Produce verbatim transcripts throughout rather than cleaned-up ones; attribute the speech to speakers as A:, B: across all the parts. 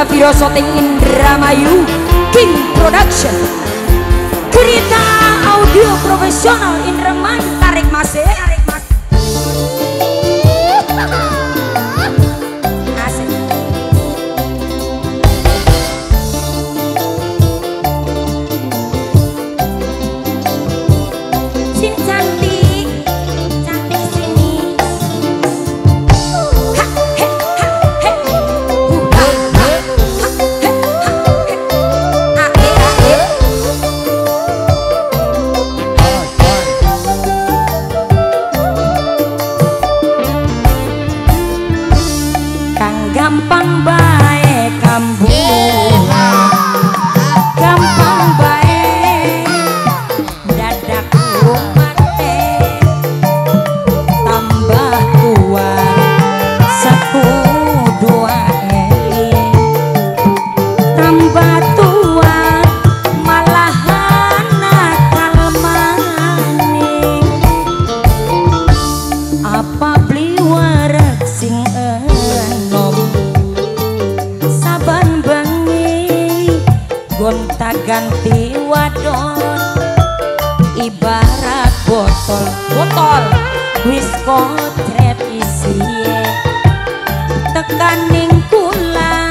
A: Biro Shooting Indramayu King Production Cerita audio profesional Indramayu tarik masih tarik masih asik si cantik cantik sini ha he ha he ha ha gampang bae kambuh gampang bae dadak mate tambah tua sekudu wae tambah tua malahan nakal maning apa beli warak sing gonta ganti wadon ibarat botol botol wis kotret isiye tekaning kula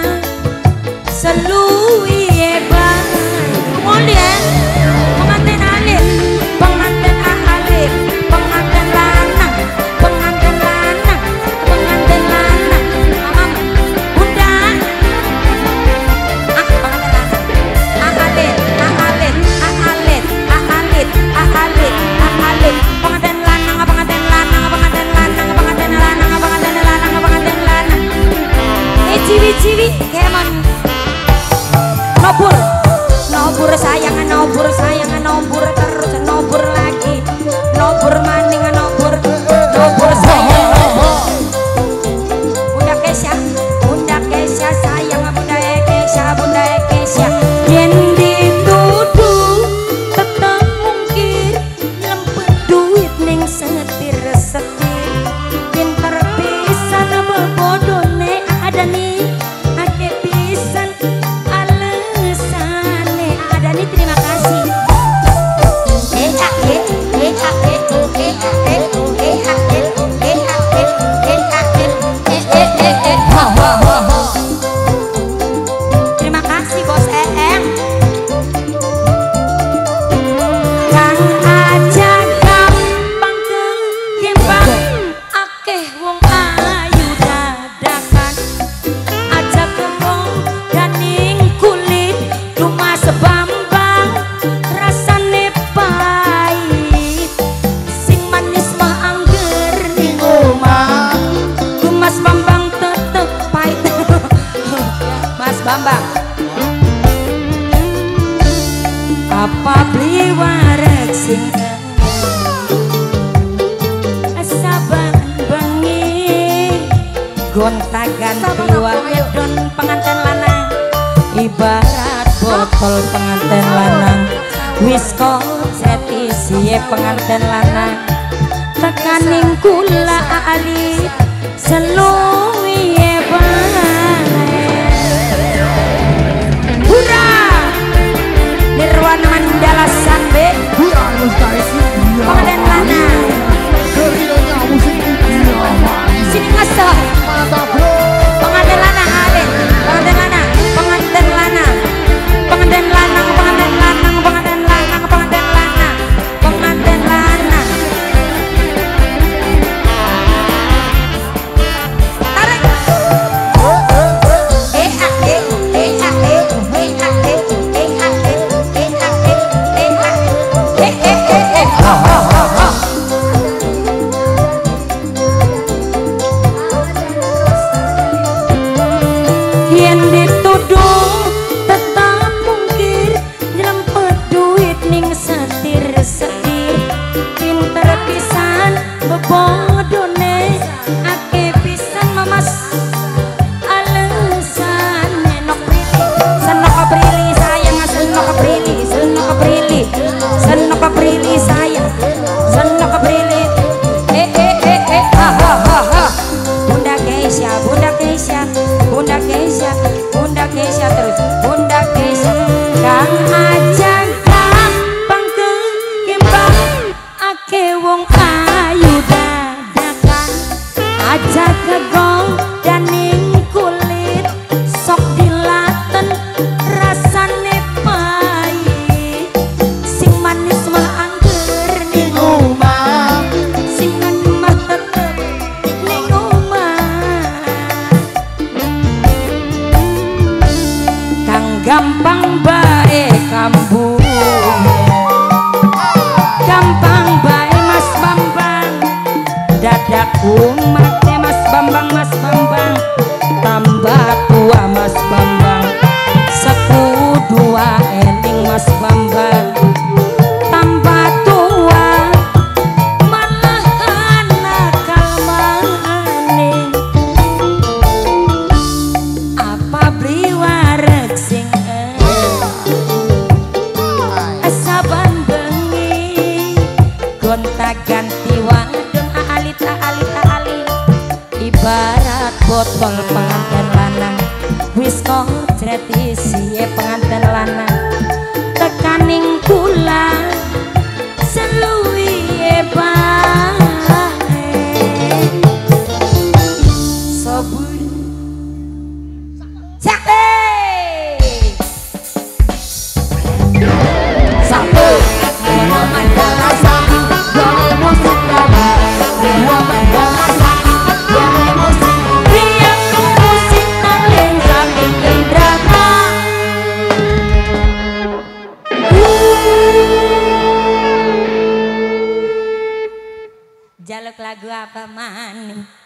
A: seluwiye bang mulya pengantin alit pengantin alit pengantin lanang pengantin lanang pengantin lanang mamam bunda ah pengantin lanang alit alit alit alit pengantin lanang pengantin lanang pengantin lanang pengantin lanang pengantin lanang pengantin lanang eh ciwi-ciwi kemon nobur nobur sayangan nobur sayangan nobur terus nobur lagi nobur maning nobur nobur sayang bunda Kesya bunda Kesya sayang bunda Kesya bunda Kesya yen dituduh tetep mungkin lempet duit ning setir setir pinter pisan bebodone ada nih ake pisan alesane ada nih terima kasih eh ake eh ake eh ake eh ake eh ake eh ake eh eh eh eh ha ha ha ha terima kasih bos em kang aja gampang kegembang akeh wong ayu dadakan aja kembang daning kulit cuma sebambang rasane pahit sing manis mah angger ning omah Mas Bambang tetep pahit Mas Bambang apa beli warak sing saban bengi gonta ganti wadon pengantin lanang ibarat botol pengantin lanang wis kocret isiye pengantin lanang tekaning kula alit seluwiye bae hura Nirwana Mandala Sambe pengantin lanang sini ngasah pengantin lanang alit pengantin lanang pengantin lanang pengantin lanang pengantin lanang pengantin lanang pengantin lanang pengantin lanang tarik eh ah eh eh ah eh eh ah eh eh ah eh eh ah eh eh ah eh eh eh eh ha ha ha ha yen dituduh tetap mungkir nyelempet duit ning setir-setir pinter pisan bebodone ake pisan mamas alesane nok prilih senok prilih sayang senok prilih senok prilih senok prilih sayang senok prilih eh eh eh eh ha ha ha ha bunda Kesya bunda Kesya bunda Kesya bunda Kesya wong ayu dadakan aja kegong daning kulit sok dilaten rasane pahit sing manis mah angger ning omah sing manis mah tetep ning omah kang gampang bae kambuh gampang bae Mas Bambang dadak umat Mas Bambang Mas Bambang tambah tua Mas Bambang sekudua eling Mas Bambang tambah tua malahan nakal maning apa beli wareg sing saban bengi gonta ganti wadon alit alit alit ibarat botol pengantin lanang wis kocret isi pengantin lanang tekaning kula seluwihe bae sabun sakti satu dua mandala satu dua musik lagi dua mandala satu dua musik biar musik naling sambil indrama jaluk lagu apa maning